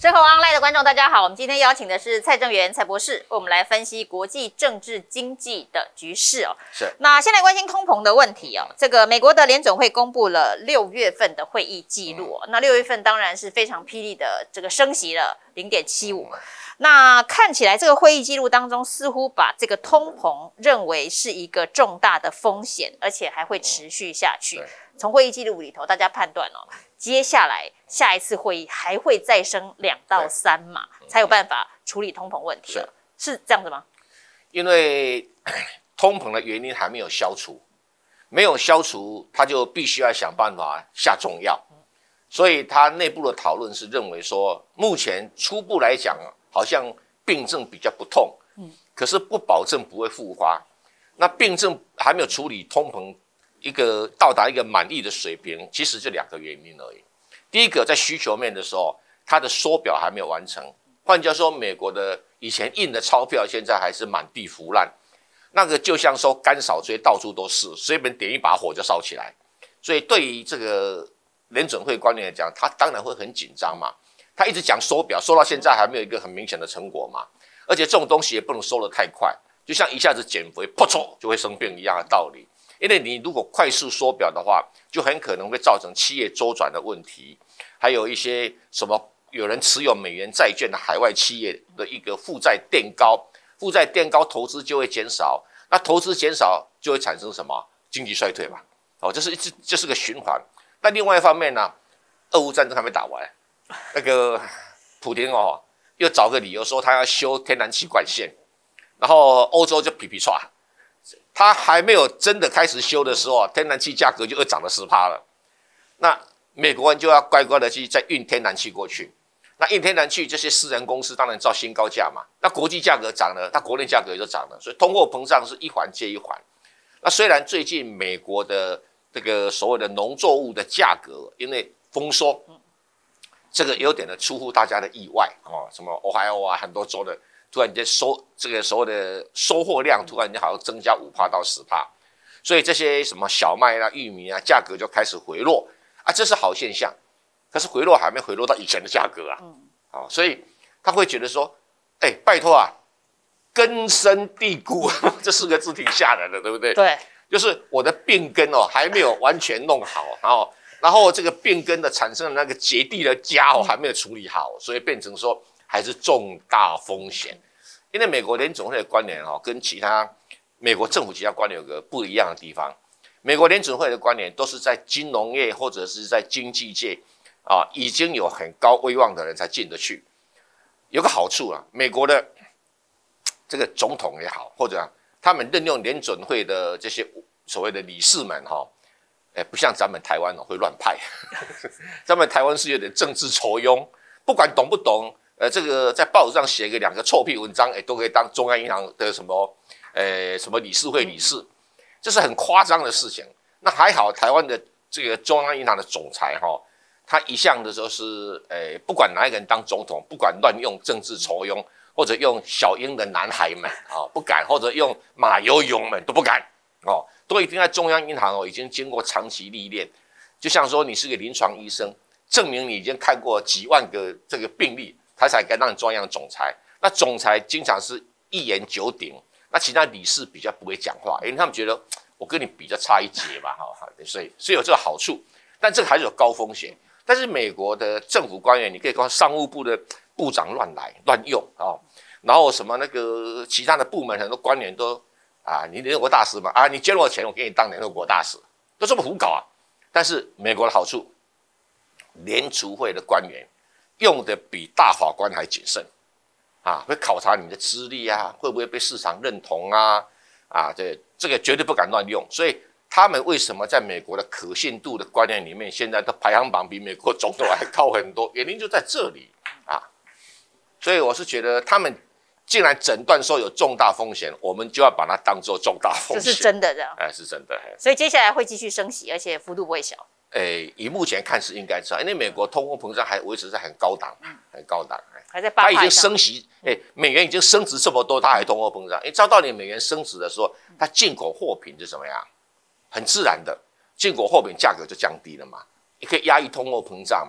生活 online 的观众，大家好，我们今天邀请的是蔡正元蔡博士，为我们来分析国际政治经济的局势哦。 是。 那先来关心通膨的问题哦。这个美国的联准会公布了6月份的会议记录哦。那6月份当然是非常霹雳的这个升息了0.75。那看起来这个会议记录当中，似乎把这个通膨认为是一个重大的风险，而且还会持续下去。从会议记录里头，大家判断哦，接下来下一次会议还会再升2到3码，才有办法处理通膨问题了，是这样子吗？ 因为通膨的原因还没有消除，没有消除，他就必须要想办法下重药，所以他内部的讨论是认为说，目前初步来讲，好像病症比较不痛，可是不保证不会复发。那病症还没有处理，通膨到达一个满意的水平，其实就2个原因而已。第一个，在需求面的时候，它的缩表还没有完成。换句话说，美国的以前印的钞票，现在还是满地腐烂，那个就像说干扫堆到处都是，随便点一把火就烧起来。所以对于这个联准会官员来讲，他当然会很紧张嘛。他一直讲缩表，缩到现在还没有一个很明显的成果嘛。而且这种东西也不能收得太快，就像一下子减肥，噗嗖就会生病一样的道理。因为你如果快速缩表的话，就很可能会造成企业周转的问题，还有一些什么有人持有美元债券的海外企业的一个负债垫高，负债垫高，投资就会减少，那投资减少就会产生什么经济衰退嘛？哦，这是个循环。那另外一方面呢，俄乌战争还没打完，那个普丁又找个理由说他要修天然气管线，然后欧洲就皮皮唰。他还没有真的开始修的时候，天然气价格就又涨了10%了。那美国人就要乖乖的去再运天然气过去。那运天然气，这些私人公司当然照新高价嘛。那国际价格涨了，那国内价格也就涨了。所以通货膨胀是一环接一环。那虽然最近美国的这个所谓的农作物的价格因为丰收，这个有点的出乎大家的意外哦。什么 Ohio 啊，很多州的。突然间这个所谓的收获量突然间好像增加5%到10%，所以这些什么小麦啊、玉米啊价格就开始回落啊，这是好现象。可是回落还没回落到以前的价格啊，所以他会觉得说，拜托啊，根深蒂固这4个字挺吓人的，对不对？ 对， 就是我的病根还没有完全弄好，然后这个病根的产生的那个结缔的痂还没有处理好，所以变成说。还是重大风险，因为美国联准会的官员跟其他美国政府其他官员有个不一样的地方。美国联准会的官员都是在金融业或者是在经济界已经有很高威望的人才进得去。有个好处美国的这个总统也好，或者他们任用联准会的这些所谓的理事们不像咱们台湾会乱派，咱们台湾是有点政治酬庸，不管懂不懂。这个在报纸上写个2个臭屁文章，都可以当中央银行的什么理事会理事，这是很夸张的事情。那还好，台湾的这个中央银行的总裁他一向的时候是不管哪一个人当总统，不管乱用政治酬庸，或者用小英的男孩们不敢，或者用马友友们都不敢都一定在中央银行已经经过长期历练，就像说你是个临床医生，证明你已经看过几万个这个病例。他才敢当中央总裁，那总裁经常是一言九鼎，那其他理事比较不会讲话，因为他们觉得我跟你比较差一截嘛，所以有这个好处，但这个还是有高风险。但是美国的政府官员，你可以看商务部的部长乱来乱用然后什么那个其他的部门很多官员都你联合国大使嘛你借了我钱，我给你当联合国大使，都这么胡搞但是美国的好处，联储会的官员。用的比大法官还谨慎会考察你的资历会不会被市场认同这个绝对不敢乱用。所以他们为什么在美国的可信度的官员里面，现在的排行榜比美国总统还高很多，原因就在这里所以我是觉得他们既然诊断说有重大风险，我们就要把它当作重大风险， 这是真的这样是真的。 所以接下来会继续升息，而且幅度不会小。 以目前看是应该这样，因为美国通货膨胀还维持在很高档，很高档， 还在8% 它已经升息，美元已经升值这么多，它还通货膨胀。照道理美元升值的时候，它进口货品就怎么样？很自然的，进口货品价格就降低了嘛，也可以压抑通货膨胀嘛。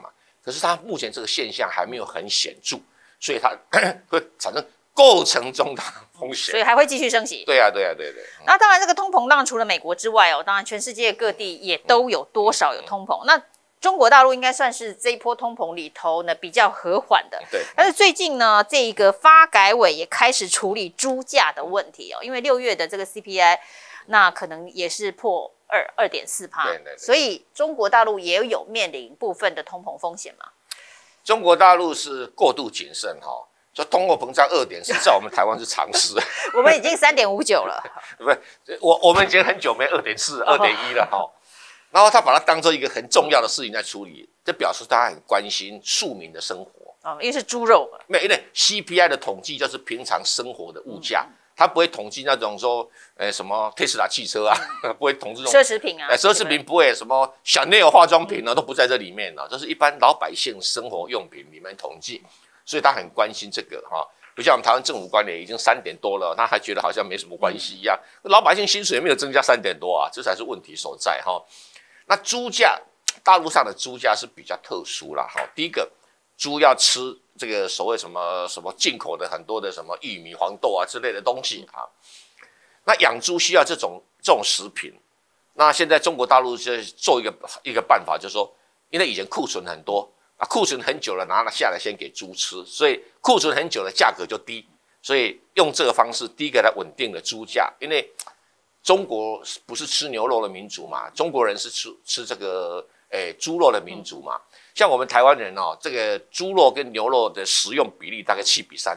可是它目前这个现象还没有很显著，所以它会产生构成重大风险， 所以还会继续升息。 对啊。 那当然，这个通膨当然除了美国之外哦，当然全世界各地也都有多少有通膨。那中国大陆应该算是这一波通膨里头呢比较和缓的。 对。 但是最近呢，这个发改委也开始处理猪价的问题哦，因为6月的这个 CPI， 那可能也是破2.4%，所以中国大陆也有面临部分的通膨风险嘛。 中国大陆是过度谨慎哈。说通货膨胀2.4，在我们台湾是常识。 我们已经3.59了。 不是，我们已经很久没2.4、2.1了哈。然后他把它当做一个很重要的事情在处理，这表示他很关心庶民的生活。 因为是猪肉嘛。 没有，因为 CPI 的统计就是平常生活的物价，他不会统计那种说，什么特斯拉汽车啊，不会统计这种奢侈品啊， 奢侈品不会，什么Chanel化妆品呢，都不在这里面了，这是一般老百姓生活用品里面统计。所以他很关心这个哈，不像我们台湾政府官员已经3点多了，他还觉得好像没什么关系一样。老百姓薪水也没有增加3点多啊，这才是问题所在哈。那猪价，大陆上的猪价是比较特殊啦哈。第一个，猪要吃这个所谓什么进口的很多的什么玉米、黄豆啊之类的东西啊。那养猪需要这种食品，那现在中国大陆就做一个办法，就是说，因为以前库存很多。库存很久了，拿了下来先给猪吃，所以库存很久了，价格就低，所以用这个方式，第一个来稳定了猪价。因为中国不是吃牛肉的民族嘛，中国人是吃这个猪肉的民族嘛。像我们台湾人哦，这个猪肉跟牛肉的食用比例大概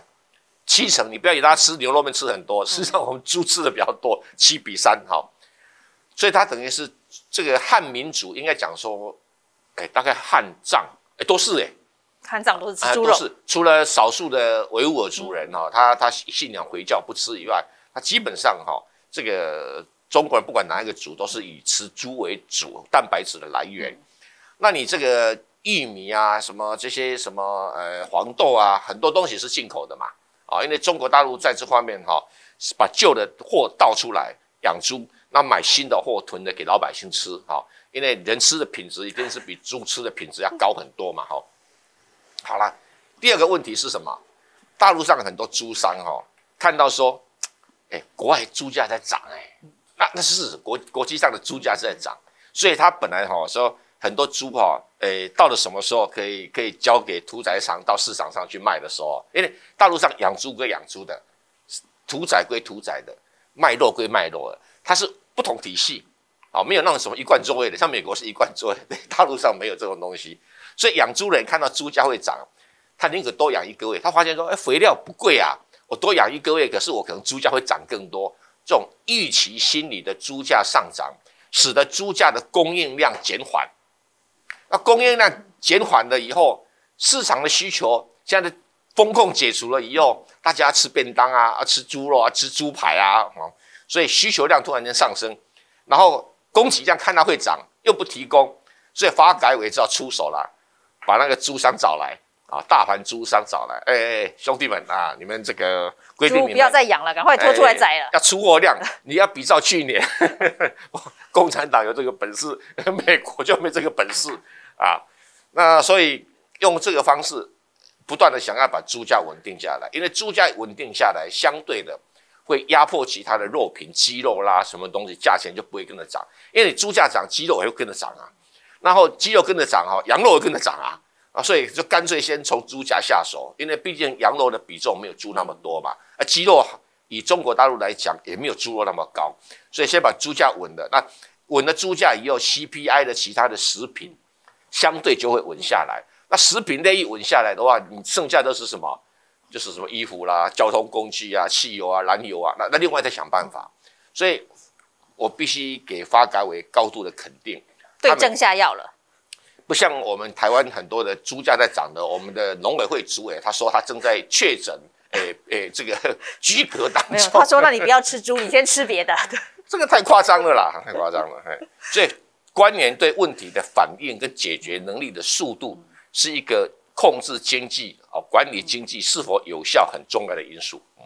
7:3，70%。你不要以为他吃牛肉面吃很多，事实上我们猪吃的比较多，7:3哈。所以它等于是这个汉民族应该讲说，大概汉藏。都是汉藏都是吃猪肉， 都是除了少数的维吾尔族人哈，他信仰回教不吃以外，他基本上哈，这个中国人不管哪一个族都是以吃猪为主，蛋白质的来源。那你这个玉米啊，什么这些什么黄豆啊，很多东西是进口的嘛，因为中国大陆在这方面哈，把旧的货倒出来养猪，那买新的货囤的给老百姓吃哈。因为人吃的品质一定是比猪吃的品质要高很多嘛，哈。好了，第二个问题是什么？大陆上很多猪商看到说，国外猪价在涨，那是国际上的猪价是在涨，所以他本来说很多猪到了什么时候可以交给屠宰场到市场上去卖的时候，因为大陆上养猪归养猪的，屠宰归屠宰的，卖肉归卖肉的，它是不同体系。没有那种什么一贯作位的，像美国是一贯作位，大陆上没有这种东西，所以养猪人看到猪价会涨，他宁可多养1个月。他发现说，肥料不贵啊，我多养1个月，可是我可能猪价会涨更多。这种预期心理的猪价上涨，使得猪价的供应量减缓。那供应量减缓了以后，市场的需求现在的风控解除了以后，大家吃便当啊，吃猪肉啊，吃猪排啊，所以需求量突然间上升，然后供给量看到会涨，又不提供，所以发改委只好出手了，把那个猪商找来啊，大盘猪商找来，兄弟们啊，你们这个规定你们不要再养了，赶快拖出来宰了。 要出货量，你要比照去年，共产党有这个本事，美国就没这个本事啊。那所以用这个方式，不断的想要把猪价稳定下来，因为猪价稳定下来，相对的会压迫其他的肉品、鸡肉啦，什么东西价钱就不会跟着涨，因为你猪价涨，鸡肉也会跟着涨啊。然后鸡肉跟着涨羊肉也跟着涨啊。所以就干脆先从猪价下手，因为毕竟羊肉的比重没有猪那么多嘛，鸡肉以中国大陆来讲也没有猪肉那么高，所以先把猪价稳了。那稳了猪价以后 ，CPI 的其他的食品相对就会稳下来。那食品类一稳下来的话，你剩下都是什么？就是什么衣服啦、交通工具啊、汽油啊、燃油啊，那另外再想办法。所以我必须给发改委高度的肯定， 对症下药了。 不像我们台湾很多的猪价在涨的，我们的农委会主委他说他正在确诊，这个居隔当中。 没有，他说那你不要吃猪，你先吃别的。 这个太夸张了啦，太夸张了。所以官员对问题的反应跟解决能力的速度，是一个控制经济、管理经济是否有效很重要的因素。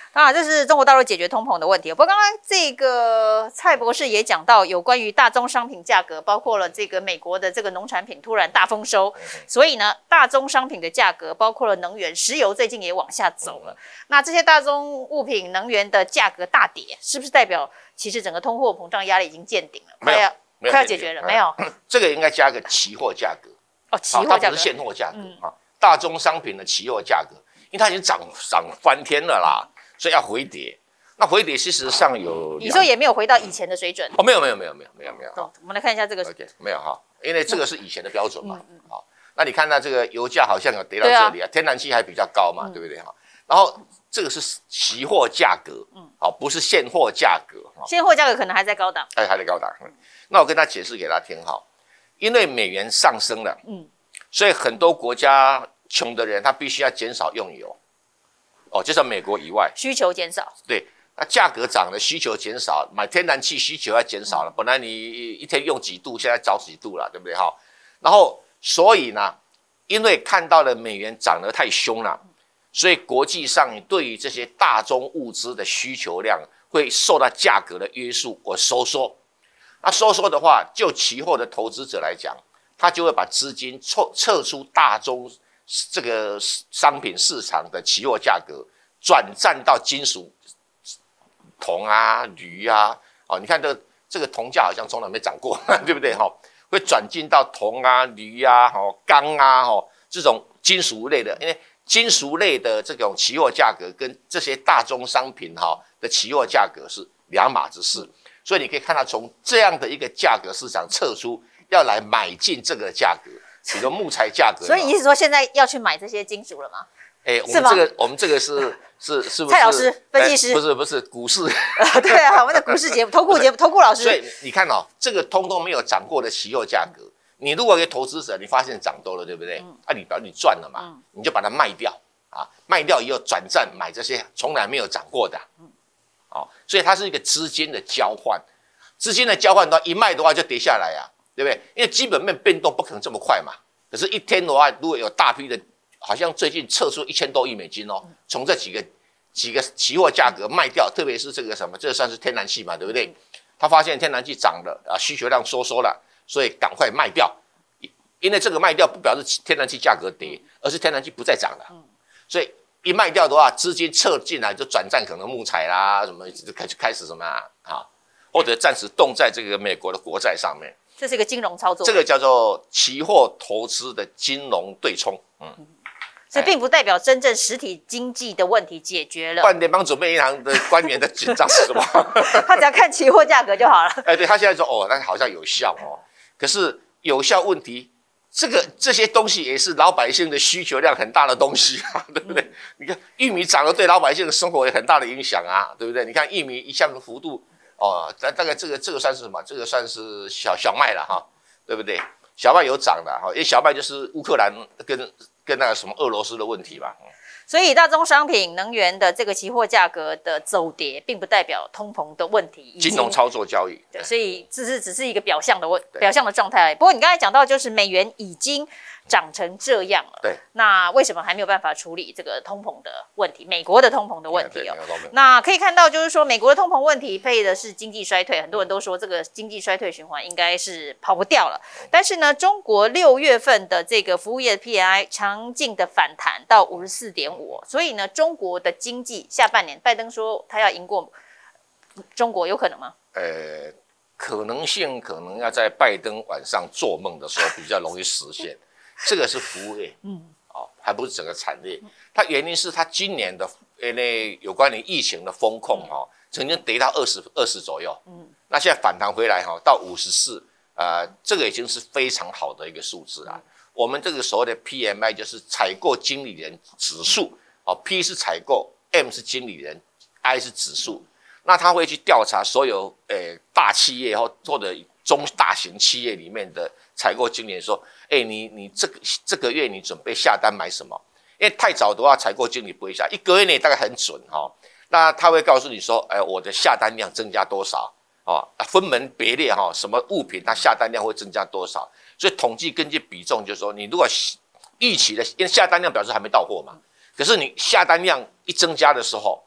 当然，这是中国大陆解决通膨的问题。不过，刚刚这个蔡博士也讲到有关于大宗商品价格，包括了这个美国的这个农产品突然大丰收，所以呢，大宗商品的价格，包括了能源、石油，最近也往下走了。那这些大宗物品、能源的价格大跌，是不是代表其实整个通货膨胀压力已经见顶了，快要解决了？没有， 这个应该加个期货价格哦，期货价格， 它不是现货价格啊。大宗商品的期货价格，因为它已经涨翻天了啦。所以要回跌，那回跌事实上有， 你说也没有回到以前的水准哦，没有。 我们来看一下这个 ，OK， 没有哈，因为这个是以前的标准嘛，好，那你看到这个油价好像有跌到这里啊，天然气还比较高嘛，对不对哈？然后这个是期货价格，好，不是现货价格， 现货价格可能还在高档， 还在高档。那我跟他解释给他听哈，因为美元上升了，所以很多国家穷的人他必须要减少用油。哦，就算美国以外， 需求减少， 对，那价格涨了，需求减少，买天然气需求要减少了。本来你一天用几度，现在找几度了，对不对哈？然后，所以呢，因为看到了美元涨得太凶了，所以国际上对于这些大宗物资的需求量会受到价格的约束或收缩。那收缩的话，就期货的投资者来讲，他就会把资金撤出大宗这个商品市场的期货价格，转战到金属，铜啊、铝啊，哦，你看这个铜价好像从来没涨过，对不对哈？会转进到铜啊、铝啊、钢啊，这种金属类的，因为金属类的这种期货价格跟这些大宗商品的期货价格是两码子事，所以你可以看到从这样的一个价格市场撤出，要来买进这个价格。比如木材价格， 所以你是说现在要去买这些金属了吗？ 我们这个是不是蔡老师分析师？ 不是股市对啊，我们的股市节目、投顾老师。 所以你看这个通通没有涨过的期货价格，你如果给投资者，你发现涨多了，对不对？你表示你赚了嘛，你就把它卖掉啊，卖掉以后转战买这些从来没有涨过的，所以它是一个资金的交换，资金的交换的话，一卖的话就跌下来啊。对不对？因为基本面变动不可能这么快嘛。可是，一天的话，如果有大批的，好像最近撤出1000多亿美金哦，从这几个期货价格卖掉，特别是这个什么，这算是天然气嘛，对不对？他发现天然气涨了啊，需求量收缩了，所以赶快卖掉。因为这个卖掉不表示天然气价格跌，而是天然气不再涨了。所以一卖掉的话，资金撤进来就转战可能木材啦，什么就开始什么啊，或者暂时冻在这个美国的国债上面。 这是一个金融操作， 这个叫做期货投资的金融对冲， 所以并不代表真正实体经济的问题解决了。 不然联邦准备银行的官员的紧张是什么？ 他只要看期货价格就好了。 对，他现在说那好像有效可是有效问题，这些东西也是老百姓的需求量很大的东西啊，对不对？你看玉米涨了，对老百姓的生活有很大的影响啊，对不对？你看玉米一下的幅度。大概这个算是什么？这个算是小麦了哈，对不对？小麦有涨的哈，因为小麦就是乌克兰跟那个什么俄罗斯的问题嘛。 所以大宗商品、能源的这个期货价格的走跌，并不代表通膨的问题。 金融操作交易， 对，所以只是一个表象的状态。不过你刚才讲到，就是美元已经涨成这样了， 对， 那为什么还没有办法处理这个通膨的问题？美国的通膨的问题那可以看到，就是说美国的通膨问题配的是经济衰退，很多人都说这个经济衰退循环应该是跑不掉了。但是呢，中国6月份的这个服务业的 PMI 强劲的反弹到54.5，所以呢，中国的经济下半年，拜登说他要赢过中国，有可能吗？ 可能性可能要在拜登晚上做梦的时候比较容易实现。这个是服务业，还不是整个产业。它原因是它今年的有关于疫情的风控曾经跌到20左右，那现在反弹回来到54，这个已经是非常好的一个数字了。我们这个所谓的 PMI 就是采购经理人指数，P 是采购 ，M 是经理人 ，I 是指数。那他会去调查所有大企业或者中大型企业里面的采购经理人说，你这个月你准备下单买什么？因为太早的话，采购经理不会下，1个月内大概很准那他会告诉你说，我的下单量增加多少分门别类什么物品它下单量会增加多少？所以统计根据比重就是说，你如果预期的，因为下单量表示还没到货嘛，可是你下单量一增加的时候，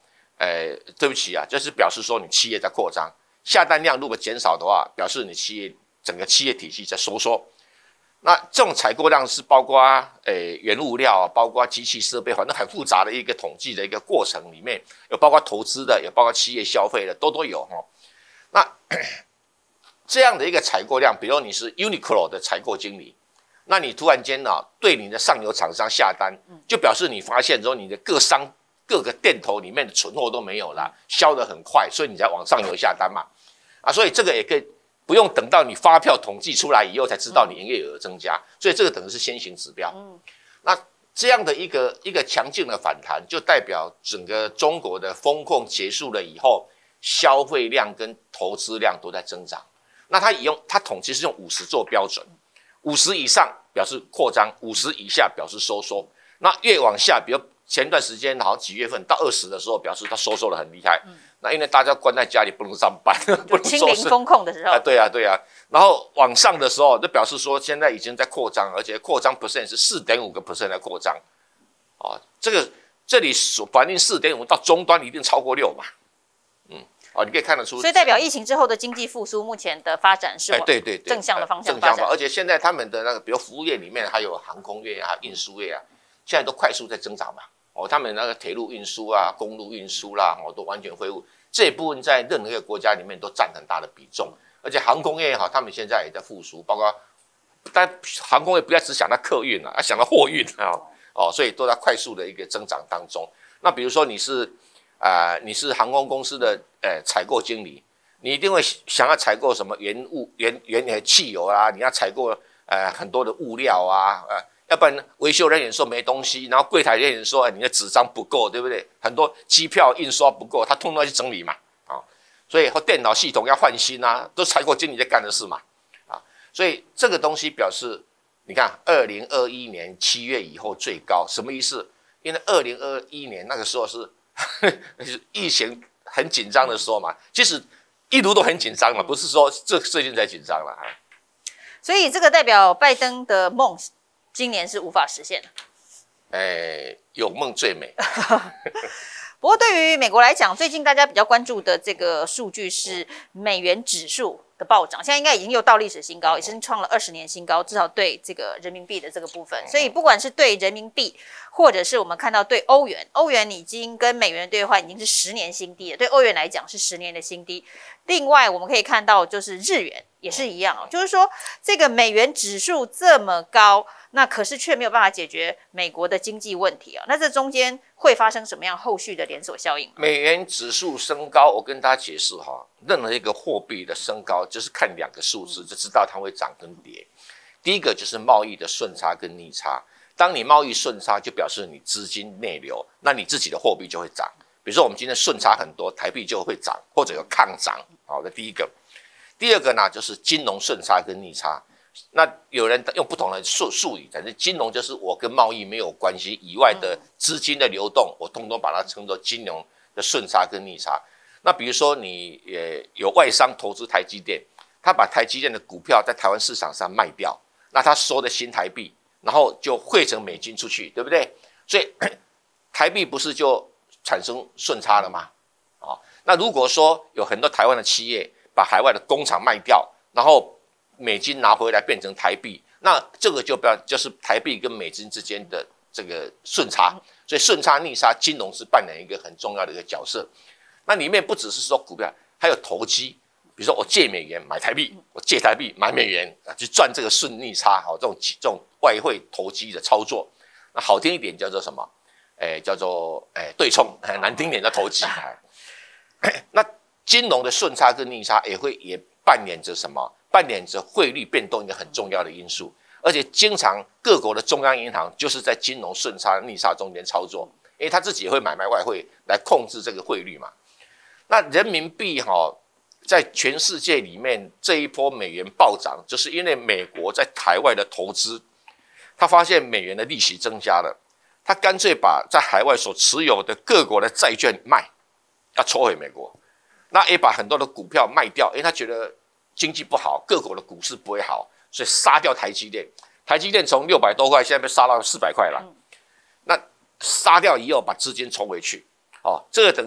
对不起啊，就是表示说你企业在扩张，下单量如果减少的话，表示你整个企业体系在收缩。那这种采购量是包括原物料，包括机器设备，反正很复杂的一个统计的一个过程里面，有包括投资的，有包括企业消费的，都有哈。那这样的一个采购量，比如你是 Uniqlo 的采购经理，那你突然间对你的上游厂商下单，就表示你发现说你的各个店头里面的存货都没有了，销得很快，所以你才往上游下单嘛。所以这个也可以不用等到你发票统计出来以后才知道你营业额增加，所以这个等于是先行指标。那这样的一个强劲的反弹，就代表整个中国的风控结束了以后，消费量跟投资量都在增长。那它统计是用50做标准，50以上表示扩张，50以下表示收缩。那越往下，比如前段时间好像几月份到20的时候，表示它收缩得很厉害。那因为大家关在家里不能上班，不能清零风控的时候， 对啊。然后往上的时候，就表示说现在已经在扩张，而且扩张 percent 是4.5% 的扩张。这里所反映4.5到终端一定超过6嘛。你可以看得出， 所以代表疫情之后的经济复苏，目前的发展是往对正向的方向发展。 而且现在他们的那个，比如服务业里面还有航空业啊、运输业啊，现在都快速在增长嘛。他们那个铁路运输啊、公路运输啦，都完全恢复。这一部分在任何一个国家里面都占很大的比重。而且航空业他们现在也在复苏，包括但航空业不要只想到客运啊，想到货运所以都在快速的一个增长当中。那比如说你是航空公司的采购经理，你一定会想要采购什么原汽油啊，你要采购很多的物料啊，要不然维修人员说没东西，然后柜台人员说你的纸张不够，对不对？很多机票印刷不够，他通通要去整理嘛，所以电脑系统要换新啊，都采购经理在干的事嘛，所以这个东西表示，你看2021年7月以后最高，什么意思？因为2021年那个时候是疫情很紧张的时候嘛，其实一路都很紧张嘛，不是说最近才紧张了。 所以这个代表拜登的梦今年是无法实现的。 有梦最美。 不过对于美国来讲，最近大家比较关注的这个数据是美元指数的暴涨，现在应该已经又到历史新高，已经创了20年新高，至少对这个人民币的这个部分。所以不管是对人民币，或者是我们看到对欧元，欧元已经跟美元兑换已经是10年新低了，对欧元来讲是10年的新低。另外我们可以看到就是日元也是一样就是说这个美元指数这么高，那可是却没有办法解决美国的经济问题那这中间会发生什么样后续的连锁效应？ 美元指数升高，我跟大家解释任何一个货币的升高就是看2个数字就知道它会涨跟跌。第一个就是贸易的顺差跟逆差，当你贸易顺差就表示你资金内流，那你自己的货币就会涨。比如说我们今天顺差很多，台币就会涨或者有抗涨，好的第一个。第二个呢就是金融顺差跟逆差，那有人用不同的术语，但是金融就是我跟贸易没有关系以外的资金的流动，我通通把它称作金融的顺差跟逆差。那比如说你有外商投资台积电，他把台积电的股票在台湾市场上卖掉，那他收的新台币，然后就汇成美金出去，对不对？所以台币不是就产生顺差了吗？那如果说有很多台湾的企业把海外的工厂卖掉，然后美金拿回来变成台币，那这个就是台币跟美金之间的这个顺差。所以顺差逆差，金融是扮演一个很重要的一个角色。那里面不只是说股票，还有投机，比如说我借美元买台币，我借台币买美元去赚这个顺逆差，这种外汇投机的操作。那好听一点叫做什么？叫做对冲，难听点叫投机。那金融的顺差跟逆差也扮演着什么？扮演着汇率变动一个很重要的因素，而且经常各国的中央银行就是在金融顺差逆差中间操作，因为他自己也会买卖外汇来控制这个汇率嘛。那人民币在全世界里面这一波美元暴涨，就是因为美国在台外的投资，他发现美元的利息增加了，他干脆把在海外所持有的各国的债券卖，要抽回美国。那也把很多的股票卖掉，因为他觉得经济不好，各国的股市不会好，所以杀掉台积电。台积电从600多块，现在被杀到400块了。那杀掉以后，把资金抽回去，这个等于是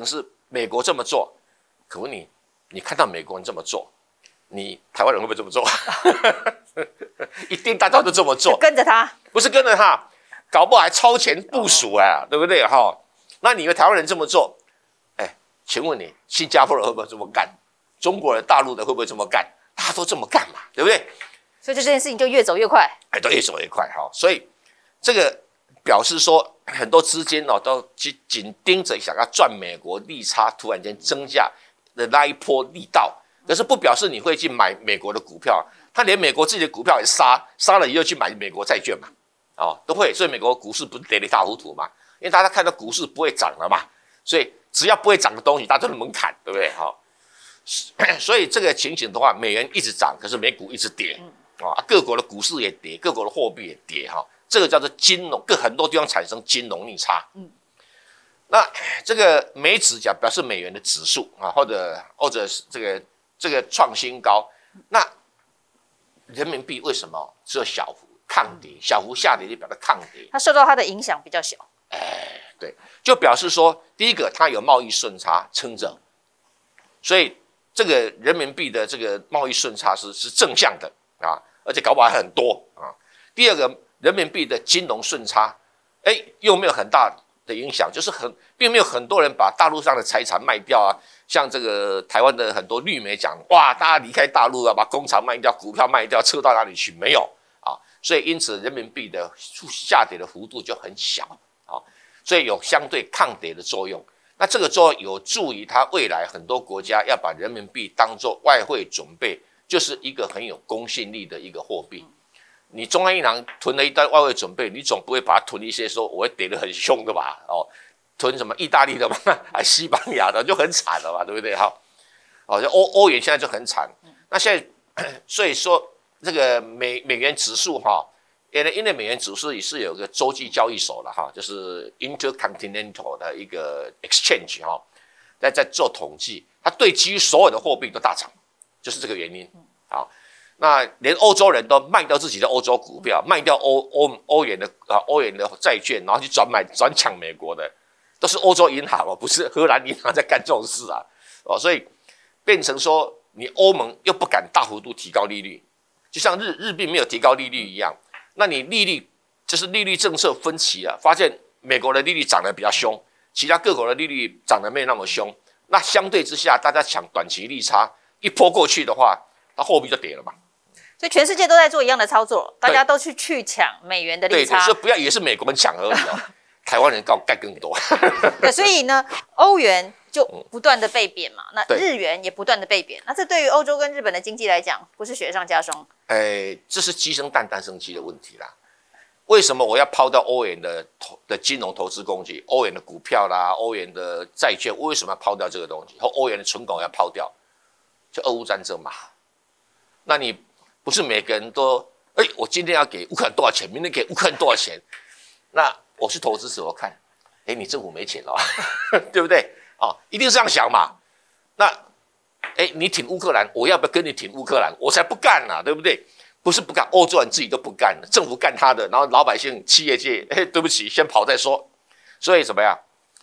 美国这么做，可问你看到美国人这么做，你台湾人会不会这么做？一定大家都这么做， 跟着他， 不是跟着他，搞不好还超前部署啊，对不对哈？那你以为台湾人这么做？哎，请问你新加坡人会不会这么干？中国人、大陆的会不会这么干？大家都这么干嘛，对不对？ 所以这件事情就越走越快， 哎，都越走越快哈。所以这个表示说，很多资金哦都紧盯着想要赚美国利差，突然间增加的那一波力道。可是不表示你会去买美国的股票，他连美国自己的股票也杀了以后去买美国债券嘛，哦，都会。所以美国股市不是跌得一塌糊涂嘛？因为大家看到股市不会涨了嘛，所以只要不会涨的东西，大家都能砍，对不对？好，所以这个情形的话，美元一直涨，可是美股一直跌，各国的股市也跌，各国的货币也跌，哈，这个叫做金融，很多地方产生金融逆差。那这个美指表示美元的指数啊，或者这个创新高，那人民币为什么只有小幅抗跌？小幅下跌就表示抗跌， 它受到它的影响比较小。 哎，对，就表示说，第一个它有贸易顺差撑着，所以这个人民币的这个贸易顺差是正向的啊，而且搞不好还很多啊。第二个，人民币的金融顺差，哎，又没有很大的影响，就是并没有很多人把大陆上的财产卖掉啊。像这个台湾的很多绿媒讲，哇，大家离开大陆啊，把工厂卖掉，股票卖掉，撤到哪里去？没有啊，所以因此人民币的下跌的幅度就很小啊，所以有相对抗跌的作用。那这个作用有助于它未来很多国家要把人民币当作外汇准备，就是一个很有公信力的一个货币。你中央银行囤了一袋外汇准备，你总不会把它囤一些说我会跌得很凶的吧？哦。囤什么意大利的嘛，还西班牙的就很惨了嘛，对不对？哈，哦，就欧元现在就很惨。那现在，所以说这个美元指数哈，因为美元指数也是有个洲际交易所了哈，就是 intercontinental 的一个 exchange 哈，在做统计，它对基于所有的货币都大涨，就是这个原因。好，那连欧洲人都卖掉自己的欧洲股票，卖掉欧元的债券，然后去转抢美国的。都是欧洲银行哦，不是荷兰银行在干这种事啊，哦，所以变成说你欧盟又不敢大幅度提高利率，就像日币没有提高利率一样，那你利率就是利率政策分歧啊，发现美国的利率涨得比较凶，其他各国的利率涨得没有那么凶，那相对之下大家抢短期利差，一波过去的话，那货币就跌了嘛。 所以全世界都在做一样的操作，大家都去抢美元的利差， 对，所以不要也是美国人抢而已哦。台湾人盖更多， 对，所以呢，欧元就不断的被贬嘛，那日元也不断的被贬，那这对于欧洲跟日本的经济来讲，不是雪上加霜？ 这是鸡生蛋，蛋生鸡的问题啦。为什么我要抛掉欧元的金融投资工具，欧元的股票啦，欧元的债券，为什么要抛掉这个东西？和欧元的存款要抛掉，就俄乌战争嘛。那你不是每个人都，我今天要给乌克兰多少钱，明天给乌克兰多少钱，那我是投资者，我看，你政府没钱了，对不对？一定是这样想嘛。那，你挺乌克兰，我要不要跟你挺乌克兰？我才不干呢，对不对？不是不干，欧洲人自己都不干，政府干他的，然后老百姓、企业界，对不起，先跑再说。所以怎么样？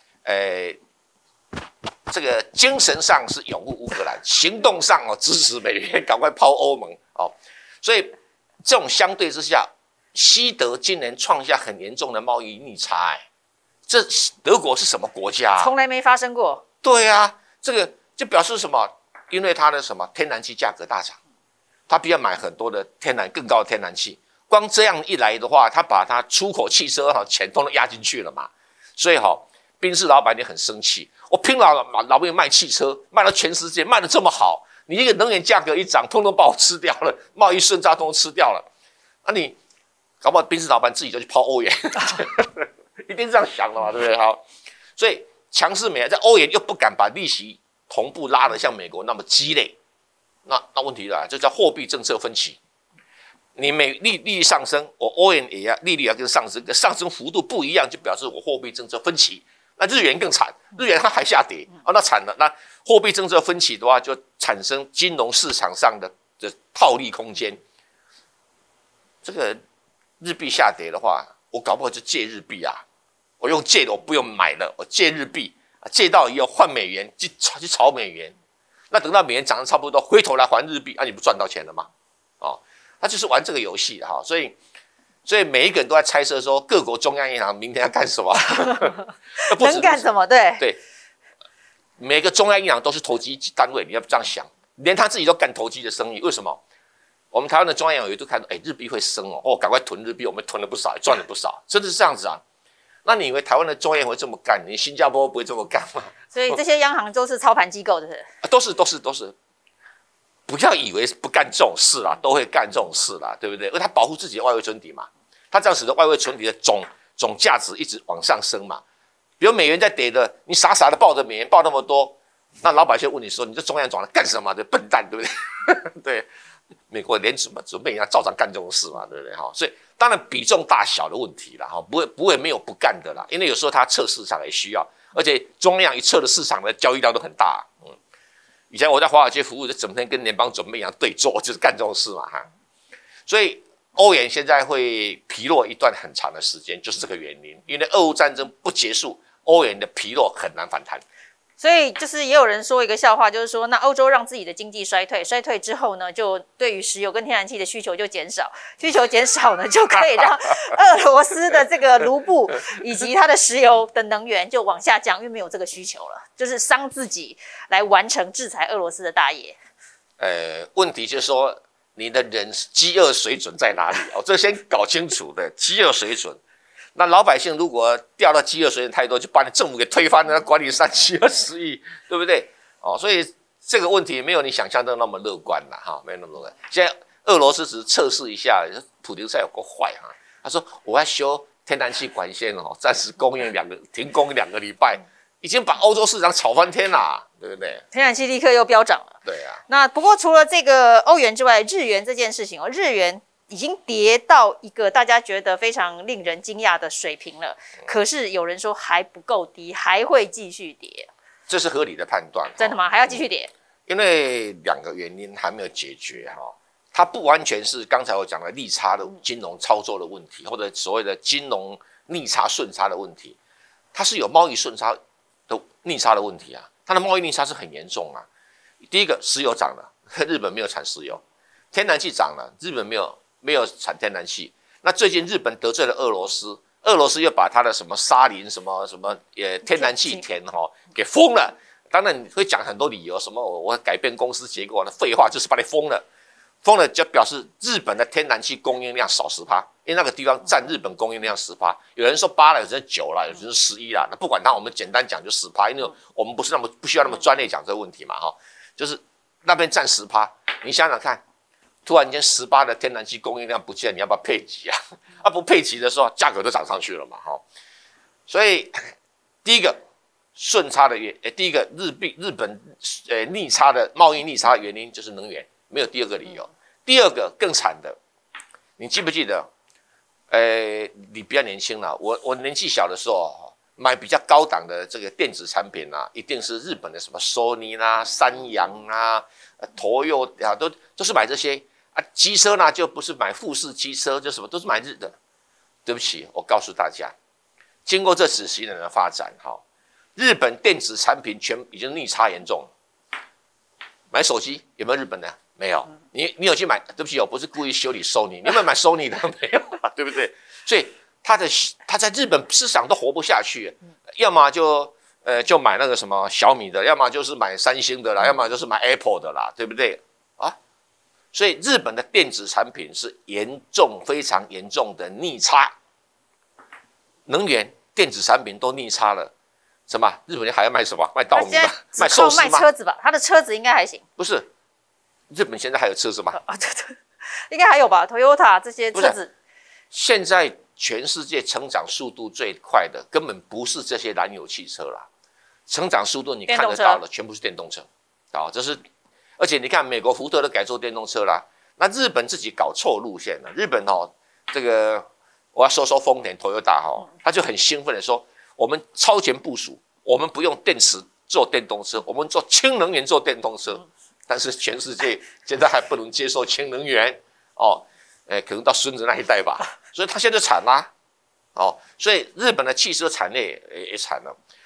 这个精神上是拥护乌克兰，行动上支持美元，赶快抛欧盟哦。所以这种相对之下。西德今年创下很严重的贸易逆差，这德国是什么国家？ 从来没发生过。 对啊，这个就表示什么？因为它的什么天然气价格大涨，它必须要买很多的更高的天然气。光这样一来的话，它把它出口汽车钱都压进去了嘛。所以宾士老板也很生气，我拼老命卖汽车，卖到全世界，卖得这么好，你一个能源价格一涨，通通把我吃掉了，贸易顺差通通吃掉了，你。搞不好宾士老板自己就去抛欧元，一定这样想的嘛，对不对？好，所以强势美元在欧元又不敢把利息同步拉得像美国那么激烈，那问题来了，这叫货币政策分歧。你利率上升，我欧元也要利率要跟上升，上升幅度不一样，就表示我货币政策分歧。那日元更惨，日元它还下跌那惨了。那货币政策分歧的话，就产生金融市场上的套利空间。这个。日币下跌的话，我搞不好就借日币啊！我用借的，我不用买了，我借日币借到以后换美元去炒美元，那等到美元涨得差不多，回头来还日币，你不赚到钱了吗？哦，他就是玩这个游戏的哈，所以每一个人都在猜测说各国中央银行明天要干什么， 能干什么？对对，每个中央银行都是投机单位，你要这样想，连他自己都干投机的生意，为什么？我们台湾的中央银行有一度看到，日币会升赶快囤日币，我们囤了不少，赚了不少，真的是这样子啊。那你以为台湾的中央银行会这么干？你新加坡不会这么干吗？ 所以这些央行都是操盘机构，是不是？ 都是。不要以为不干这种事啦，都会干这种事啦，对不对？因为他保护自己的外汇存底嘛，他这样使得外汇存底的总价值一直往上升嘛。比如美元在跌的，你傻傻的抱着美元抱那么多，那老百姓问你说，你这中央总来干什么？对，笨蛋，对不对？对。美国联储嘛，准备要照常干这种事嘛，对不对？所以当然比重大小的问题啦，不会没有不干的啦，因为有时候它测市场也需要，而且中央一测的市场的交易量都很大。以前我在华尔街服务，就整天跟联邦准备银行对坐，就是干这种事嘛哈。所以欧元现在会疲弱一段很长的时间，就是这个原因，因为俄乌战争不结束，欧元的疲弱很难反弹。 所以就是也有人说一个笑话，就是说那欧洲让自己的经济衰退之后呢，就对于石油跟天然气的需求就减少，需求减少呢，就可以让俄罗斯的这个卢布以及它的石油的能源就往下降，因为没有这个需求了，就是伤自己来完成制裁俄罗斯的大业。 问题就是说你的人饥饿水准在哪里这先搞清楚的饥饿水准。那老百姓如果掉到饥饿水准太多，就把你政府给推翻了，管你30-20亿，对不对？所以这个问题没有你想象的那么乐观啦，没有那么乐观。现在俄罗斯只是测试一下，普丁赛有够坏他说我要修天然气管线暂时停供2个礼拜，已经把欧洲市场炒翻天了，对不对？ 天然气立刻又飙涨了。 对啊。 那不过除了这个欧元之外，日元这件事情日元已经跌到一个大家觉得非常令人惊讶的水平了，可是有人说还不够低，还会继续跌， 这是合理的判断。 真的吗？还要继续跌？ 因为2个原因还没有解决它不完全是刚才我讲的利差的金融操作的问题，或者所谓的金融逆差顺差的问题，它是有贸易顺差的逆差的问题啊，它的贸易逆差是很严重啊。第一个，石油涨了，日本没有产石油；天然气涨了，日本没有产天然气。那最近日本得罪了俄罗斯，俄罗斯又把他的什么沙林什么天然气田给封了。当然你会讲很多理由，什么我改变公司结构的废话，就是把你封了。封了就表示日本的天然气供应量少10%，因为那个地方占日本供应量10%。有人说8了，有人9了，有人说11了。那不管它，我们简单讲就10%，因为我们不需要那么专业讲这个问题嘛就是那边占10%，你想想看。突然间18的天然气供应量不见，你要不要配给啊？不配给的时候，价格都涨上去了嘛，所以第一个顺差的第一个日本逆差的贸易逆差的原因就是能源，没有第二个理由。第二个更惨的，你记不记得？你比较年轻了，我年纪小的时候买比较高档的这个电子产品一定是日本的什么 Sony 啦、三洋啦、Toyota 都是买这些。机车呢就不是买富士机车，就什么都是买日的。对不起，我告诉大家，经过这10年的发展，日本电子产品已经逆差严重。买手机有没有日本的？没有。你有去买？对不起，我不是故意修理 Sony， 你有没有买 Sony 的？没有，对不对？所以他在日本市场都活不下去，要么就买那个什么小米的，要么就是买三星的啦，要么就是买 Apple 的啦，对不对？所以日本的电子产品是非常严重的逆差，能源、电子产品都逆差了，什么？日本人还要卖什么？卖稻米吗？卖寿司吗？ 卖车子吧，他的车子应该还行。 不是，日本现在还有车子吗？ 对，应该还有吧 ，Toyota 这些车子。 现在全世界成长速度最快的，根本不是这些燃油汽车啦，成长速度你看得到的全部是电动车，这是。而且你看，美国福特都改做电动车啦，那日本自己搞错路线了。日本这个我要说丰田、Toyota他就很兴奋的说，我们超前部署，我们不用电池做电动车，我们做氢能源做电动车。但是全世界现在还不能接受氢能源可能到孙子那一代吧，所以他现在惨啦所以日本的汽车产业也惨了。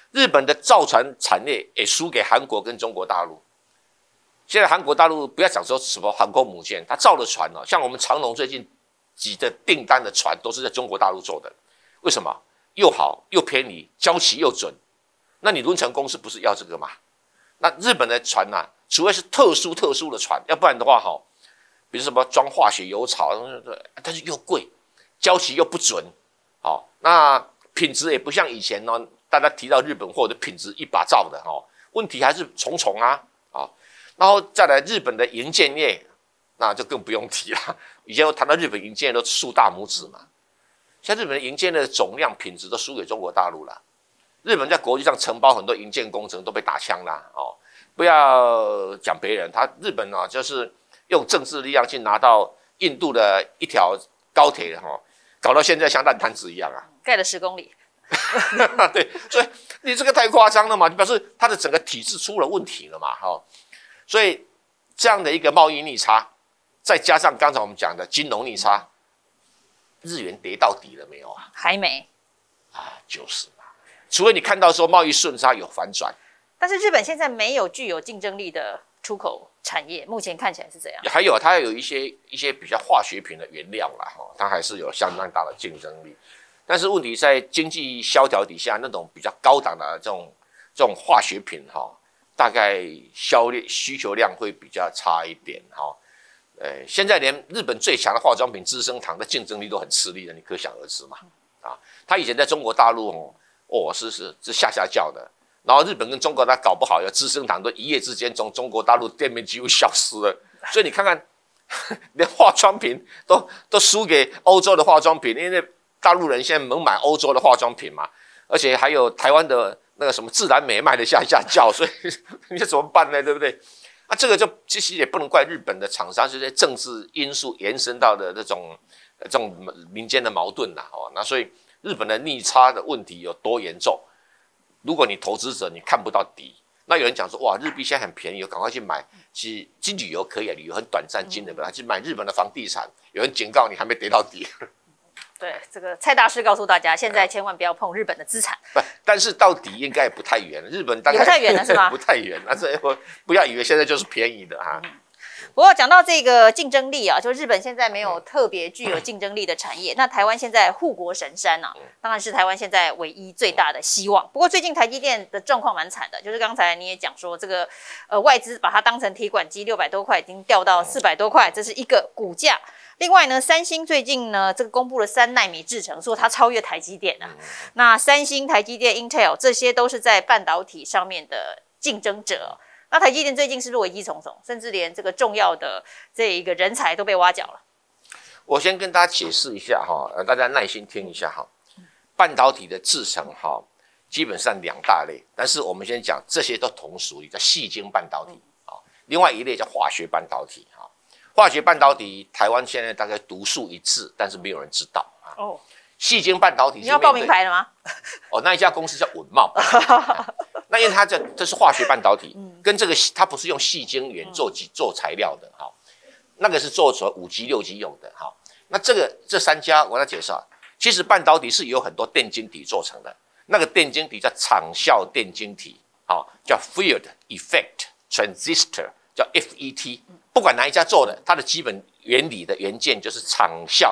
日本的造船产业也输给韩国跟中国大陆。现在韩国大陆不要讲说什么航空母舰，它造的船哦，像我们长荣最近几的订单的船都是在中国大陆做的，为什么？又好又便宜，交期又准。那你轮船公司不是要这个吗？那日本的船啊，除非是特殊的船，要不然的话哈，比如什么装化学油槽，但是又贵，交期又不准，哦，那品质也不像以前哦，大家提到日本货的品质一把罩的哦，问题还是重重啊，哦，然后再来日本的营建业，那就更不用提了。以前我谈到日本营建业都竖大拇指嘛，像日本的营建的总量品质都输给中国大陆了。日本在国际上承包很多营建工程都被打枪啦，哦，不要讲别人，日本啊就是用政治力量去拿到印度的一条高铁哈，搞到现在像烂摊子一样啊， 盖了10公里。 对，所以你这个太夸张了嘛，表示它的整个体制出了问题了嘛，哈，所以这样的一个贸易逆差，再加上刚才我们讲的金融逆差，日元跌到底了没有啊？ 还没啊，就是嘛，除非你看到说贸易顺差有反转。 但是日本现在没有具有竞争力的出口产业，目前看起来是这样。 还有它有一些比较化学品的原料啦，它还是有相当大的竞争力。但是问题在经济萧条底下，那种比较高档的这种化学品哈，大概需求量会比较差一点哈。现在连日本最强的化妆品资生堂的竞争力都很吃力的，你可想而知嘛。啊，他以前在中国大陆是下叫的。然后日本跟中国，它搞不好有资生堂都一夜之间从中国大陆店面几乎消失了。所以你看看，连化妆品都输给欧洲的化妆品，因为大陆人现在猛买欧洲的化妆品嘛，而且还有台湾的那个什么自然美卖的下叫，所以你这怎么办呢？对不对？啊，这个就其实也不能怪日本的厂商，这些政治因素延伸到的这种民间的矛盾呐，那所以日本的逆差的问题有多严重？如果你投资者你看不到底，那有人讲说哇，日币现在很便宜，赶快去买。其实去旅游可以啊，旅游很短暂金的，本来去买日本的房地产，有人警告你还没跌到底。 对，这个蔡大师告诉大家，现在千万不要碰日本的资产。 但是到底应该也不太远，日本大概也不太远了是吧？ 不太远，那所以不要以为现在就是便宜的哈。 不过讲到这个竞争力啊，就日本现在没有特别具有竞争力的产业，那台湾现在护国神山啊，当然是台湾现在唯一最大的希望。不过最近台积电的状况蛮惨的，就是刚才你也讲说，这个外资把它当成提款机，600多块已经掉到400多块，这是一个股价。另外呢，三星最近呢，这个公布了3奈米制程，说它超越台积电啊。那三星、台积电、Intel 这些都是在半导体上面的竞争者。那台积电最近是不是危机重重，甚至连这个重要的这一个人才都被挖角了？ 我先跟大家解释一下哈，大家耐心听一下哈。半导体的制程哈，基本上2大类，但是我们先讲这些都同属于叫细晶半导体啊，另外一类叫化学半导体哈。化学半导体台湾现在大概独树一帜，但是没有人知道啊。哦，细晶半导体你要报名牌了吗？ 哦，那一家公司叫稳懋。那因为它这是化学半导体，跟这个它不是用细晶圆做材料的哈，那个是做5G、6G 用的哈。那这3家我来介绍，其实半导体是由很多电晶体做成的，那个电晶体叫场效电晶体，叫 Field Effect Transistor， 叫 FET。不管哪一家做的，它的基本原理的元件就是场效，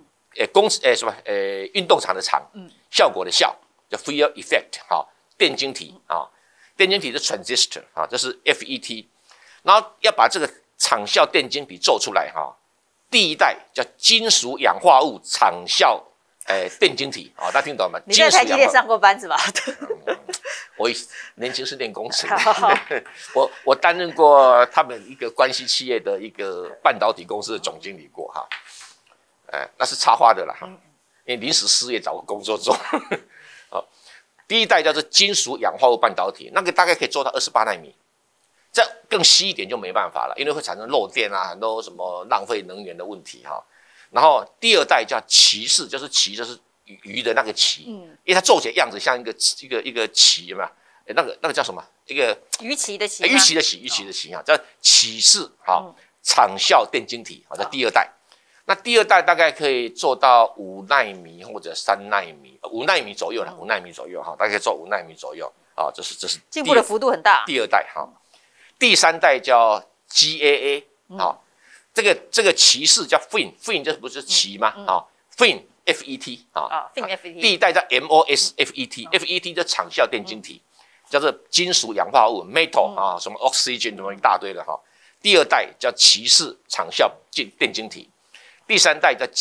运动场的场，效果的效，叫 Field Effect 哈。电晶体啊，电晶体是 transistor 啊，这是 FET， 然后要把这个场效电晶体做出来哈，第一代叫金属氧化物场效电晶体啊，大家听懂吗？ 你在台积电上过班是吧？ 我年轻是练工程的，我担任过他们一个关系企业的一个半导体公司的总经理过哈，那是插花的啦哈，因为临时失业找个工作做。第一代叫做金属氧化物半导体，那个大概可以做到28奈米，再更细一点就没办法了，因为会产生漏电啊，很多什么浪费能源的问题哈。然后第2代叫旗式，就是旗就是鱼的那个旗，因为它做起来样子像一个旗，有没有？那个叫什么？一个鱼鳍的鳍， 鱼鳍的鳍啊，叫旗式哈，场效电晶体啊，这第2代。那第2代大概可以做到5奈米或者3奈米，5奈米左右了，5奈米左右哈，大概可以做5奈米左右。 啊，这是进步的幅度很大。 第二代哈，第三代叫 GAA 啊，这个骑士叫 FIN， 这不是骑吗？啊，FIN FET 啊 ，FIN FET。 第一代叫 MOS FET，FET 叫场效电晶体，叫做金属氧化物 metal 啊，什么 oxygen 什么一大堆的哈。第二代叫骑士场效电晶体，第三代叫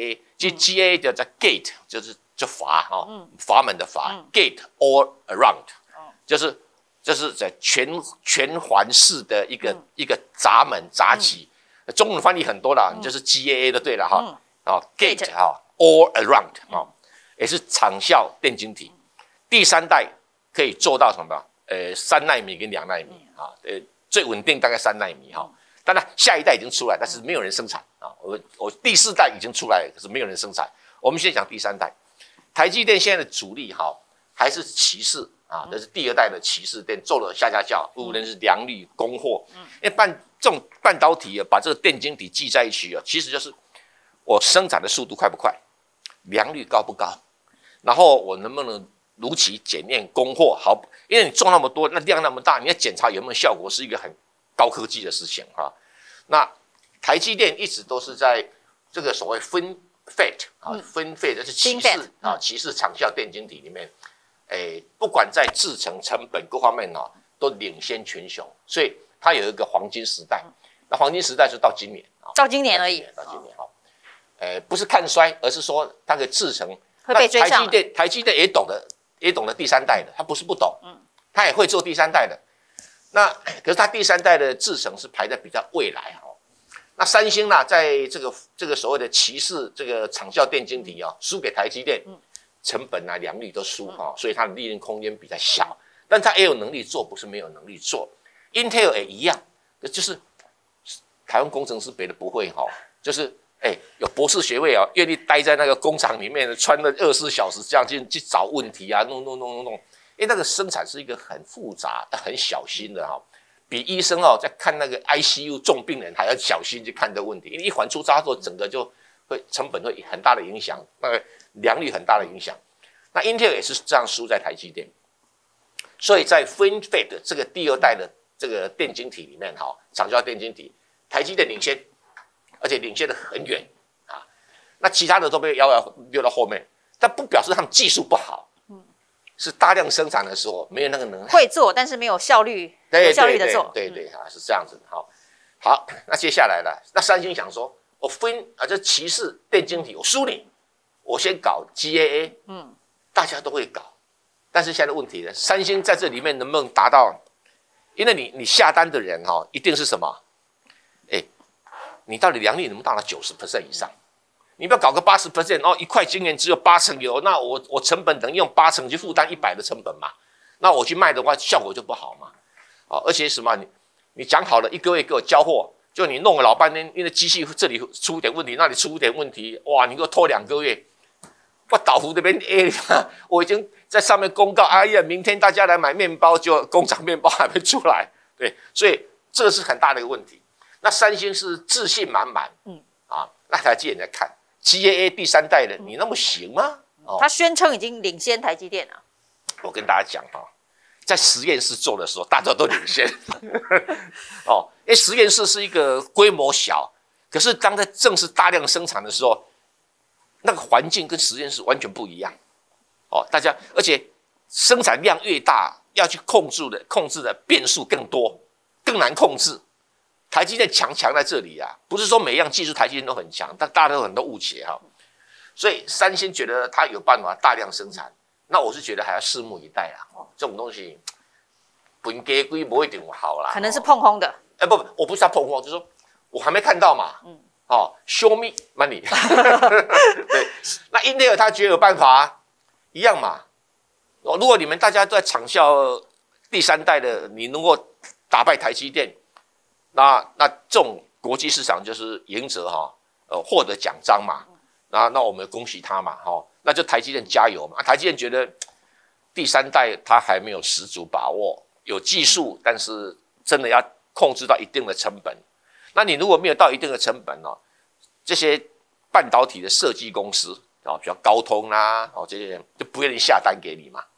GAA 叫 gate， 就阀哈，阀门的阀 gate all around， 就是在全环式的一个闸门闸脊，中文翻译很多啦，就是 GAA 的对了哈，gate 哈 all around 也是场效电晶体。第三代可以做到什么？3奈米跟2奈米啊，最稳定大概3奈米哈。当然下一代已经出来，但是没有人生产啊。我第4代已经出来了，可是没有人生产。我们先讲第3代，台积电现在的主力还是骑士啊，这是第2代的骑士电做了下架，无论是良率、供货，因为这种半导体把这个电晶体系在一起其实就是我生产的速度快不快，良率高不高，然后我能不能如期检验供货好，因为你做那么多，那量那么大，你要检查有没有效果，是一个很高科技的事情哈。那台积电一直都是在这个所谓FinFET 啊，FinFET 就是骑士啊，骑士场效电晶体里面，不管在制程成本各方面都领先全球，所以它有一个黄金时代。那黄金时代是到今年啊， 到今年而已， 到今年哈，不是看衰，而是说它的制程会被追上。 台积电也懂得第3代的，它不是不懂，它也会做第3代的。那可是它第3代的制程是排在比较未来哈。那三星呢，在这个所谓的骑士这个场效电晶体输给台积电，成本良率都输所以它的利润空间比较小。但它也有能力做，不是没有能力做。Intel 也一样，就是台湾工程师别的不会就是有博士学位愿意待在那个工厂里面，穿了24小时这样去找问题啊，弄。因为那个生产是一个很复杂、很小心的比医生在看那个 ICU 重病人还要小心去看这个问题，因为一环出差错，整个就会成本会很大的影响，那个良率很大的影响。那 Intel 也是这样输在台积电，所以在 FinFET 这个第2代的这个电晶体里面场效电晶体，台积电领先，而且领先的很远啊。那其他的都被遥遥溜到后面，但不表示他们技术不好。是大量生产的时候没有那个能力， 会做，但是没有效率，有效率的做。 对是这样子的好，那接下来了，那三星想说，我这骑士电晶体我输你，我先搞 GAA，大家都会搞，但是现在的问题呢，三星在这里面能不能达到？因为你下单的人一定是什么？你到底良率能不能达到90% 以上？你不要搞个80%，1块晶圆只有8成有，那我成本等于用8成去负担100的成本嘛？那我去卖的话，效果就不好嘛。而且什么？你讲好了1个月给我交货，就你弄了老半天，因为机器这里出点问题，那里出点问题，哇！你给我拖2个月，我倒湖这边我已经在上面公告，哎呀，明天大家来买面包，就工厂面包还没出来，对，所以这是很大的一个问题。那三星是自信满满，那台积电在看。GAA 第3代的，你那么行吗？ 他宣称已经领先台积电了。 我跟大家讲在实验室做的时候，大家都领先。因为实验室是一个规模小，可是当在正式大量生产的时候，那个环境跟实验室完全不一样。大家而且生产量越大，要去控制的变数更多，更难控制。台积电强在这里不是说每样技术台积电都很强，但大家都有很多误解所以三星觉得它有办法大量生产，那我是觉得还要拭目以待啦。这种东西本给规不一定好啦， 可能是碰轰的。 不，我不是要碰轰，就是说我还没看到嘛。show me money 。对，那 Intel 他觉得有办法一样嘛。如果你们大家都在场效第3代的，你能够打败台积电。那这种国际市场就是赢者获得奖章嘛，那我们恭喜他嘛那就台积电加油嘛。台积电觉得第3代他还没有十足把握，有技术，但是真的要控制到一定的成本。那你如果没有到一定的成本这些半导体的设计公司比较高通这些人就不愿意下单给你嘛。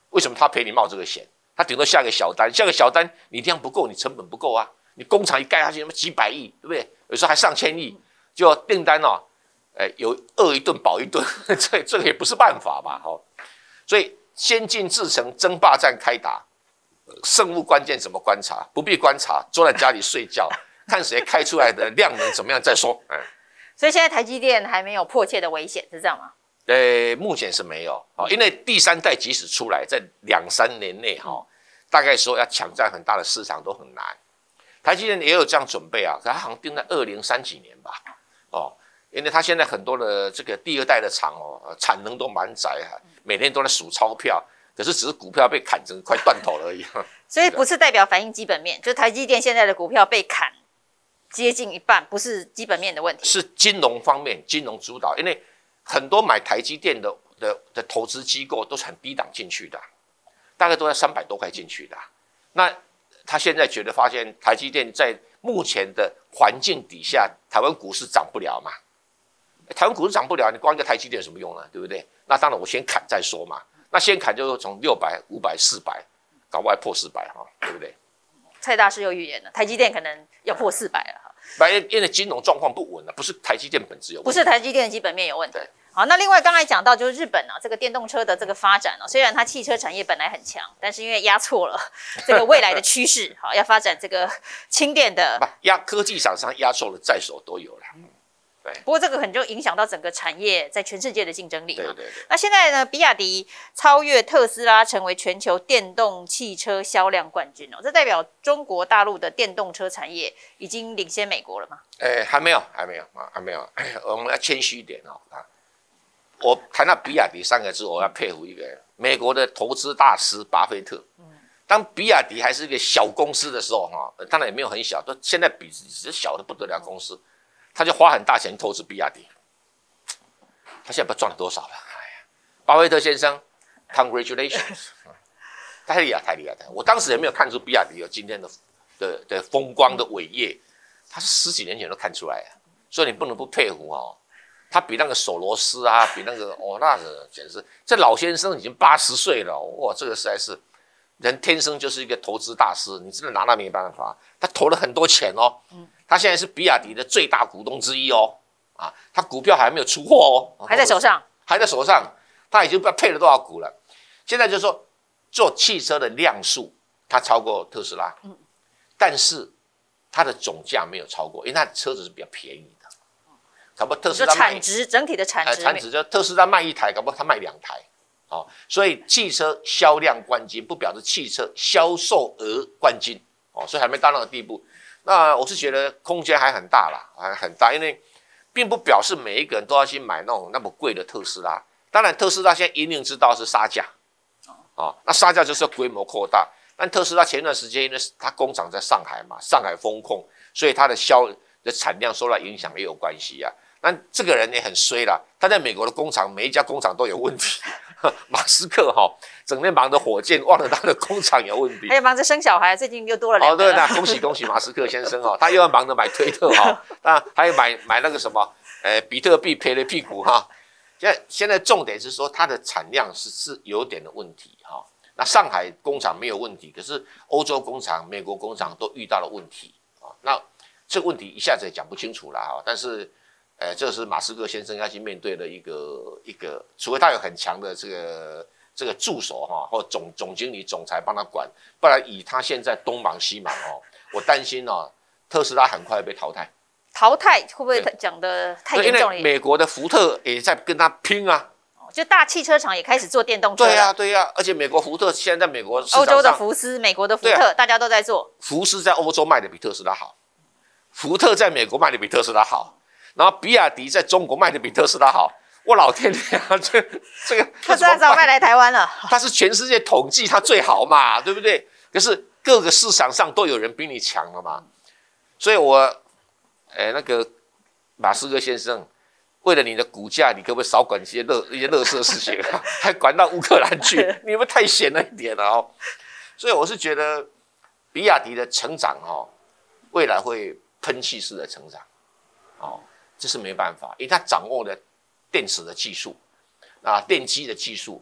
为什么他赔你冒这个险？他顶多下个小单，下个小单你量不够，你成本不够啊，你工厂一盖下去，什么几百亿，对不对？有时候还上千亿，就订单哦，有饿一顿饱一顿，这个也不是办法吧？所以先进制程争霸战开打，胜负关键怎么观察？不必观察，坐在家里睡觉，看谁开出来的量能怎么样再说。 所以现在台积电还没有迫切的危险，是这样吗？ 目前是没有因为第三代即使出来，在2-3年内大概说要抢占很大的市场都很难。台积电也有这样准备啊，可它好像定在2030几年吧，因为它现在很多的这个第二代的厂产能都蛮窄每天都在数钞票，可是只是股票被砍成快断头了而已。 所以不是代表反映基本面，就台积电现在的股票被砍接近一半，不是基本面的问题， 是金融方面，金融主导，因为很多买台积电的投资机构都是很低档进去的，大概都在300多块进去的。那他现在觉得发现台积电在目前的环境底下，台湾股市涨不了嘛？台湾股市涨不了，你光一个台积电有什么用呢？对不对？那当然我先砍再说嘛。那先砍就是从600、500、400，搞不好还破400对不对？ 蔡大师又预言了，台积电可能要破400了因为金融状况不稳了，不是台积电本质有问题， 不是台积电的基本面有问题。好，那另外刚才讲到就是日本这个电动车的这个发展虽然它汽车产业本来很强，但是因为压错了这个未来的趋势，要发展这个氢电的， 科技厂商压错了，在手都有了。 不过这个可能就影响到整个产业在全世界的竞争力对。 那现在呢，比亚迪超越特斯拉，成为全球电动汽车销量冠军这代表中国大陆的电动车产业已经领先美国了吗？ 还没有。我们要谦虚一点我谈到比亚迪3个字，我要佩服一个美国的投资大师巴菲特。当比亚迪还是一个小公司的时候当然也没有很小，都现在比只是小的不得了公司。他就花很大钱投资比亚迪，他现在不知道赚了多少了。巴菲特先生 ，congratulations， 太厉害！我当时也没有看出比亚迪有今天的风光的伟业，他是10几年前都看出来了，所以你不能不佩服他比那个索罗斯比那个那个简直，这老先生已经80岁了，哇，这个实在是人天生就是一个投资大师，你真的拿他没办法。他投了很多钱他现在是比亚迪的最大股东之一他股票还没有出货还在手上， 他已经不知道配了多少股了。现在就是说，做汽车的量数，它超过特斯拉，但是它的总价没有超过，因为它的车子是比较便宜的，搞不好特斯拉产值整体的产值就特斯拉卖1台，搞不好他卖2台所以汽车销量冠军不表示汽车销售额冠军所以还没到那个地步。那我是觉得空间还很大啦，还很大，因为并不表示每一个人都要去买那么贵的特斯拉。当然，特斯拉现在营运之道是杀价，那杀价就是要规模扩大。但特斯拉前段时间因为它工厂在上海嘛，上海封控，所以它的产量受到影响也有关系但这个人也很衰啦，他在美国的工厂每一家工厂都有问题。马斯克整天忙着火箭，忘了他的工厂有问题， 还有忙着生小孩，最近又多了2个。 对，那恭喜马斯克先生他又要忙着买推特那还有买那个什么比特币赔了屁股现在重点是说它的产量是有点的问题那上海工厂没有问题，可是欧洲工厂、美国工厂都遇到了问题那这个问题一下子也讲不清楚了但是。这是马斯克先生要去面对的一个，除非他有很强的这个助手或总经理、总裁帮他管，不然以他现在东忙西忙我担心特斯拉很快被淘汰。 淘汰会不会讲的太严重了？ 因为美国的福特也在跟他拼就大汽车厂也开始做电动车了。 对呀，而且美国福特现在在美国市场上， 欧洲的福斯、美国的福特，大家都在做。 福斯在欧洲卖的比特斯拉好，福特在美国卖的比特斯拉好。然后比亚迪在中国卖的比特斯拉好，我老天爷这个特斯拉早卖来台湾了， 它是全世界统计它最好嘛，对不对？可是各个市场上都有人比你强了嘛，所以那个马斯克先生，为了你的股价，你可不可以少管一些垃圾事情还管到乌克兰去？你们太闲了一点了所以我是觉得比亚迪的成长未来会喷气式的成长这是没办法，因为他掌握了电池的技术电机的技术，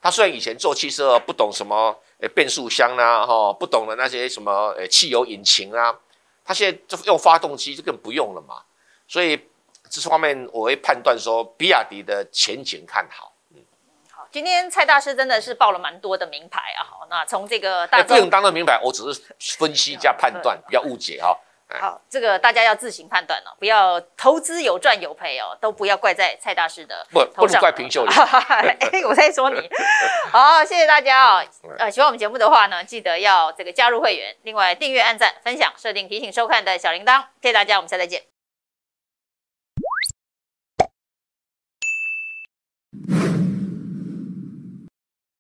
他虽然以前做汽车不懂什么变速箱啦，不懂的那些什么汽油引擎啊，他现在就用发动机就更不用了嘛。所以这方面我会判断说，比亚迪的前景看好。 好，今天蔡大师真的是报了蛮多的名牌啊。好，那从这个大不用当成名牌，我只是分析加判断，不要误解哈。 好，这个大家要自行判断哦，不要投资有赚有赔哦，都不要怪在蔡大师的不能怪平秀玲。 我在说你。好，谢谢大家哦。喜欢我们节目的话呢，记得要这个加入会员，另外订阅、按赞、分享、设定提醒收看的小铃铛。谢谢大家，我们下次再见。